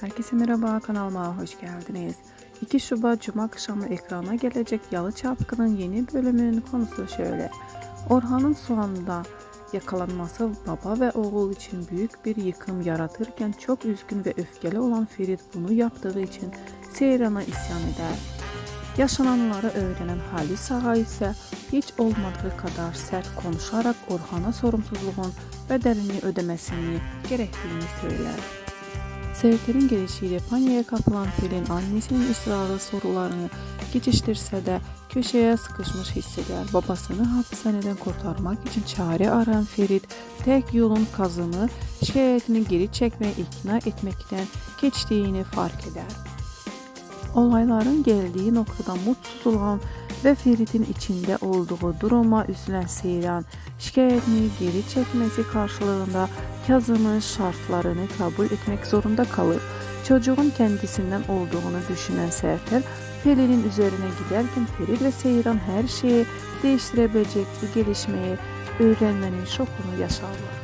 Herkese merhaba, kanalıma hoş geldiniz. 2 Şubat Cuma akşamı ekrana gelecek Yalı Çapkın'ın yeni bölümünün konusu şöyle. Orhan'ın sonunda yakalanması baba ve oğul için büyük bir yıkım yaratırken çok üzgün ve öfkeli olan Ferit bunu yaptığı için Seyran'a isyan eder. Yaşananları öğrenen Halis Ağa ise hiç olmadığı kadar sert konuşarak Orhan'a sorumsuzluğun bedelini ödemesini gerektiğini söyler. Serter'in gelişiyle paniğe kapılan Pelin annesinin ısrarlı sorularını geçiştirse de köşeye sıkışmış hisseder. Babasını hapishaneden kurtarmak için çare arayan Ferit tek yolun kazını şikayetini geri çekmeye ikna etmekten geçtiğini fark eder. Olayların geldiği noktada mutsuz olan ve Ferit'in içinde olduğu duruma üzülen Seyran şikayetini geri çekmesi karşılığında Kazım'ın şartlarını kabul etmek zorunda kalır. Çocuğun kendisinden olduğunu düşünen Serter Pelin'in üzerine giderken Ferit ve Seyran her şeyi değiştirebilecek bir gelişmeyi öğrenmenin şokunu yaşarlar.